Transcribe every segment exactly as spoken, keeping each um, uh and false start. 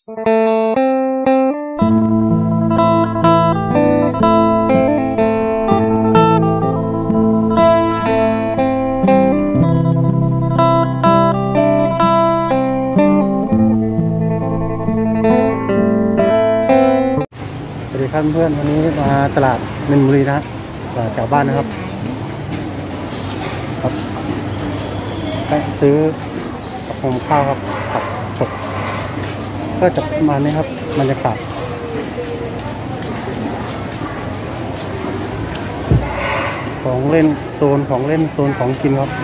สวัสดีครับเพื่อนวันนี้มาตลาดมินบุรีนะตลาดแถวบ้านนะครับครับไปซื้อกับผมข้าวครับกับสดก็จะประมาณนี้ครับบรรยากาศของเล่นโซนของเล่นโซนของกินครับ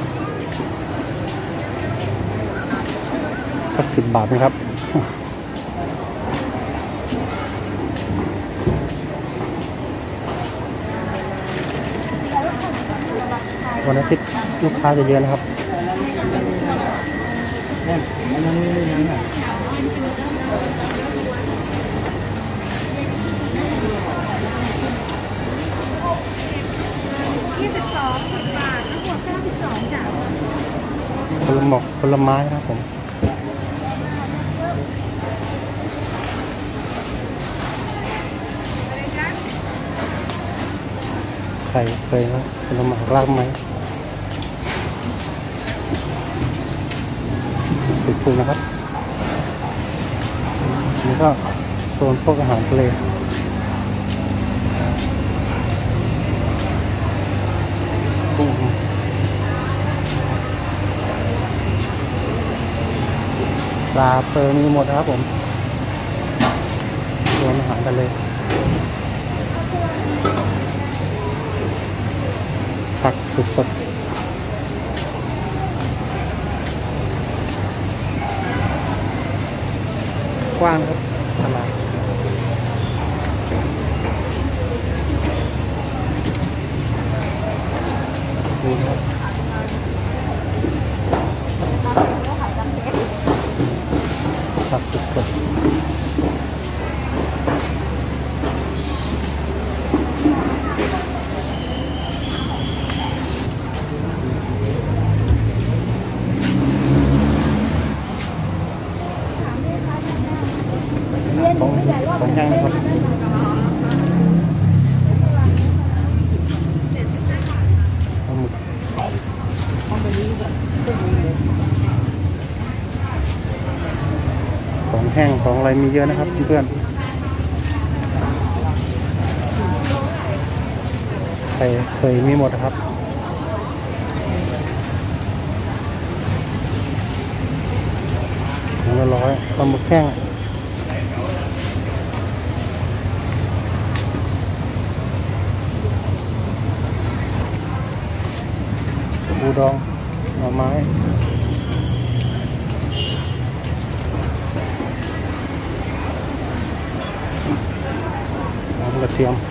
สักสิบบาทนะครับวันอาทิตย์ลูกค้าจะเยอะนะครับยี่สิบสองสิบบาททั้งหมดเก้าสิบสองจ้ะผลหมกผลไม้นะครับผมไข่เคยครับผลไม้รากไม้ติดปูนะครับนี่ก็โซนพวกอาหารทะเลกุ้งปลาเปอร์มีหมดนะครับผมโซนอาหารทะเลผักสดๆกว้างครับตลาดดูครับผักสดๆของของย่างนะครับของแห้งของอะไรมีเยอะนะครับเพื่อนไข่เคยมีหมดนะครับถุงละร้อยปลาหมึกแห้งปูดองหน่อไม้หอมกระเทียม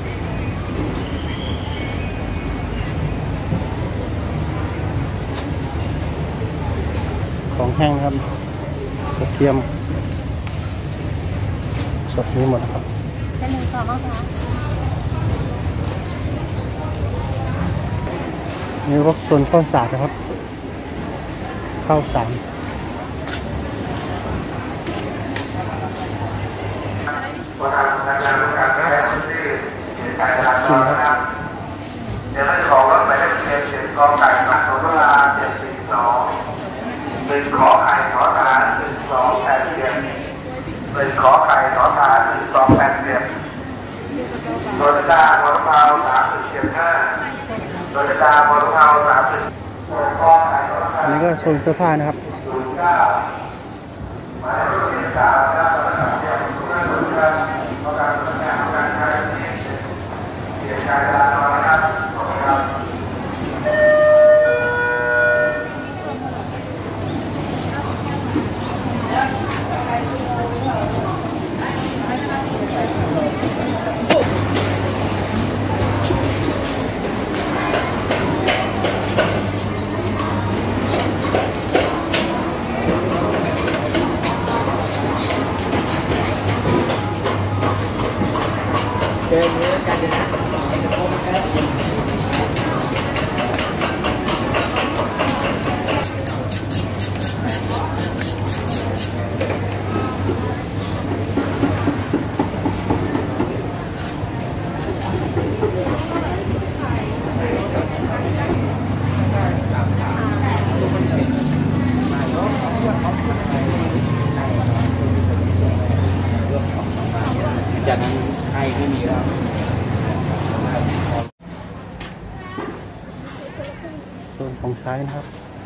ของแห้งครับกระเทียมสดนี้หมดนะครับเป็นหนึ่งซองนะคะนี่รถส่วนข้าวสารนะครับข้าวสารประธานคณะกรรมการแพทย์ที่มีการจราจรนะครับเดี๋ยวเรื่องของรถหมายเลขทะเบียนเจ็ดกไก่สามสลาเจ็ดสี่สองหนึ่งขอไข่ขอทานหนึ่งสองแปดเจ็ดหนึ่งขอไข่ขอทานหนึ่งสองแปดเจ็ดโดยดาบอลพาวสามสิบเจ็ดห้าโดยดาบอลพาวสามสิบอันนี้ก็โซนเสื้อผ้านะครับหมายเลขสามครับเดี๋ยวคุณผู้ชมครับประกาศผลงานของการใช้ที่เกี่ยวกับการจราจรนะครับขอบคุณครับเจอเนื้อกันนะไอ้กระโปรงกันของใช้นะครับ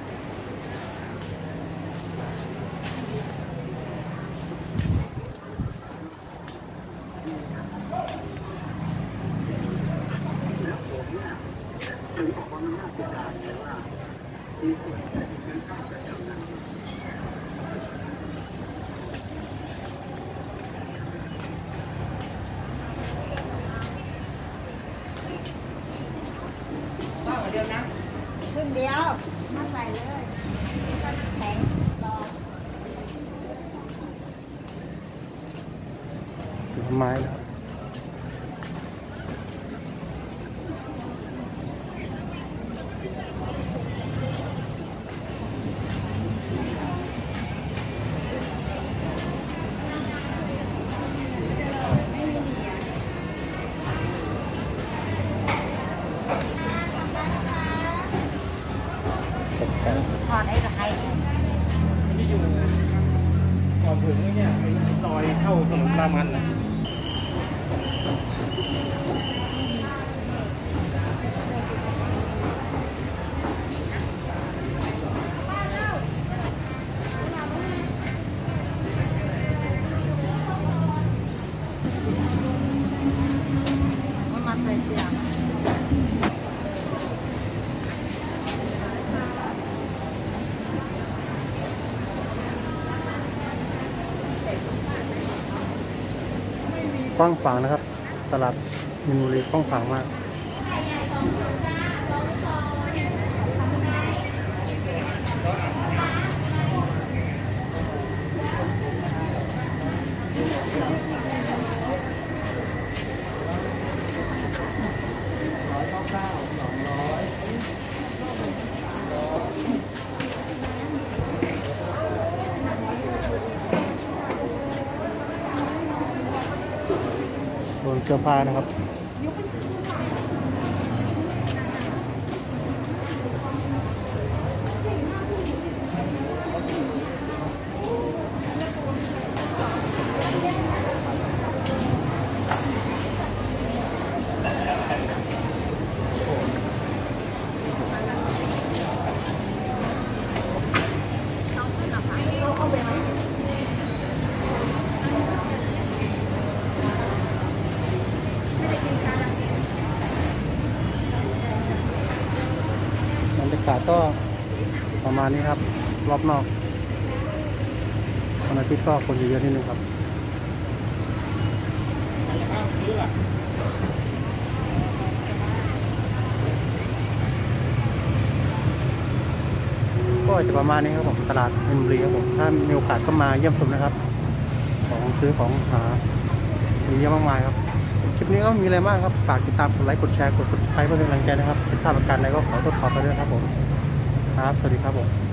ครึ่งเดียวมาใส่เลยแข็งรอผลไม้นะครับทอดไอ้ไข่ที่อยู่ก่อนถึงไอ้เนี่ยไอ้ซอยเข้าถนนรามันนะมันมาใส่เสียงกว้างขวางนะครับ ตลาดมินบุรีกว้างขวางมาก โดนเสื้อผ้านะครับ บรรยากาศก็ประมาณนี้ครับ รอบนอกวันอาทิตย์ก็คนเยอะๆนิดนึงครับ ก็จะประมาณนี้ครับผมตลาดมินบุรีครับผมถ้ามีโอกาสก็มาเยี่ยมชมนะครับ ของซื้อของหามีเยอะมากมายครับคลิปนี้ก็มีอะไรมากครับฝากติดตามกดไลค์กดแชร์กด ซับสไครบ์ เพื่อเป็นกำลังใจนะครับเป็นภาพประการใดก็ขอโทษขอไปด้วยครับผมครับสวัสดีครับผม